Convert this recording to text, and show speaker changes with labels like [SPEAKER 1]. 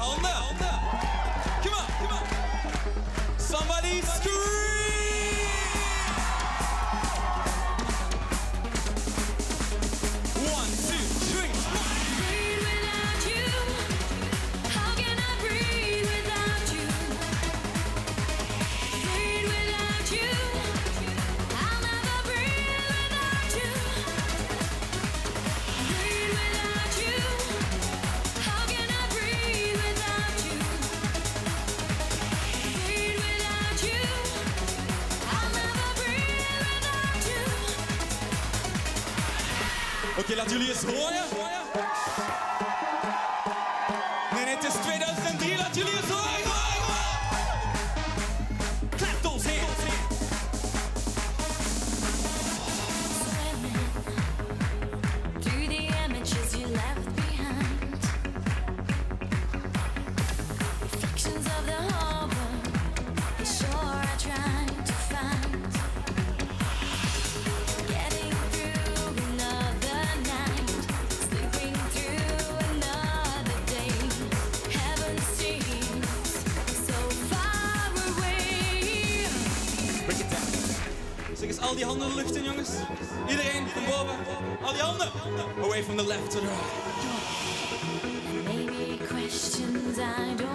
[SPEAKER 1] handen. Come on, come on. Somebody scream. One, two, three.
[SPEAKER 2] Breathe without you. How can I breathe without you? Breathe without you. I'll never breathe without you. Breathe without you. How can I breathe without you? Breathe without you. I'll never breathe without you.
[SPEAKER 1] Oké, laat jullie eens horen. Nee, het is 2003, laat jullie eens horen. Clap those hands.
[SPEAKER 2] Through the images you left behind, reflections of the harbor, the shore I tried to find. Getting through another night, sleeping through another day. Heaven seems so far away.
[SPEAKER 1] Break it down. Zeg eens al die handen de lucht in, jongens. Iedereen van boven. Al die handen. Away from the left to the right.
[SPEAKER 2] Maybe questions I don't